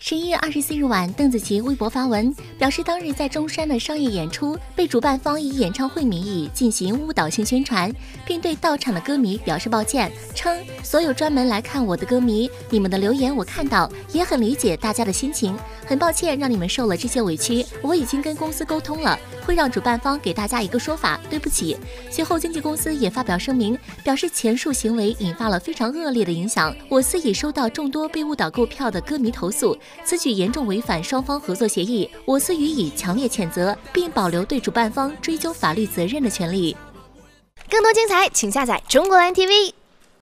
11月24日晚，邓紫棋微博发文表示，当日在中山的商业演出被主办方以演唱会名义进行误导性宣传，并对到场的歌迷表示抱歉，称所有专门来看我的歌迷，你们的留言我看到，也很理解大家的心情，很抱歉让你们受了这些委屈，我已经跟公司沟通了，会让主办方给大家一个说法，对不起。随后经纪公司也发表声明，表示前述行为引发了非常恶劣的影响，我司已收到众多被误导购票的歌迷投诉，此举严重违反双方合作协议，我司予以强烈谴责，并保留对主办方追究法律责任的权利。 更多精彩，请下载中国蓝 TV。